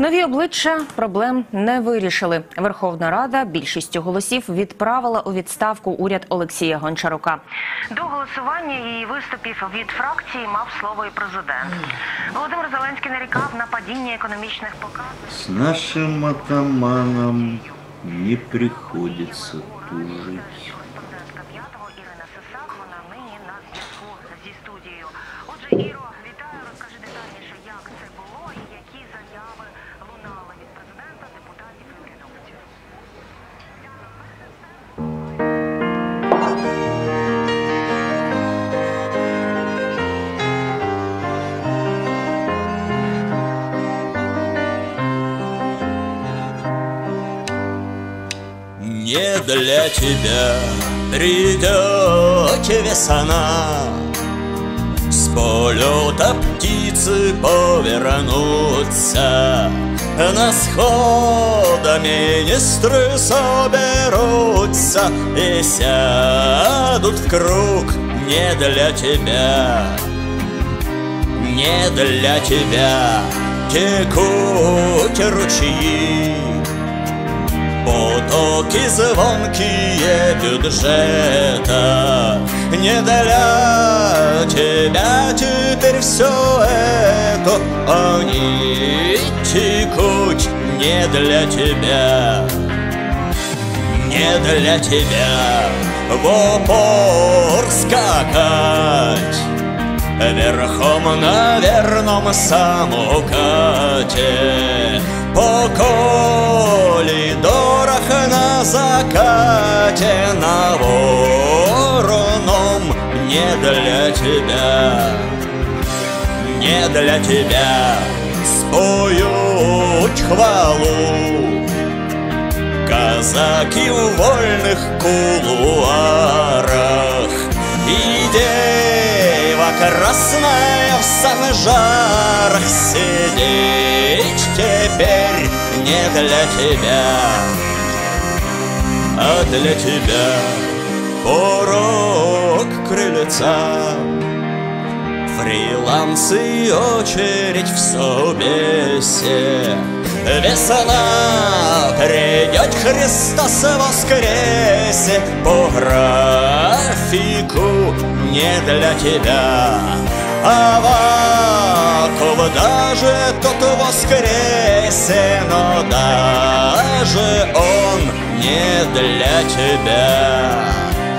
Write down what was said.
Нові обличчя проблем не вирішили. Верховна Рада більшістю голосів відправила у відставку уряд Олексія Гончарука. До голосування і виступів від фракції мав слово і президент. Володимир Зеленський нарікав на падіння економічних показників. З нашим атаманом не приходиться тужить. Кореспондентка «П'ятого» Ірина Сисак, вона нині на зв'язку зі студією. Отже, Іро, вітаю, розкажи детальніше, як це було і які заяви лунали від президента, депутатів і урядовців. Не для тебя придет весна, с полета птицы повернутся, на схода министры соберутся и сядут в круг. Не для тебя, не для тебя текут ручьи, потоки звонкие бюджета. Не для тебя теперь все это, они текут. Не для тебя, не для тебя в упор скакать верхом на верном самокате по коридорах на закате, на Вороном. Не для тебя, не для тебя споют хвалу казаки в вольных кулуарах, и дева красная в санжарах сидеть теперь. Не для тебя, а для тебя порог крыльца, фриланс и очередь в собесе. Весна придет, Христос воскресе по графику. Не для тебя, Аваков даже тот воскресе, но даже он не для тебя.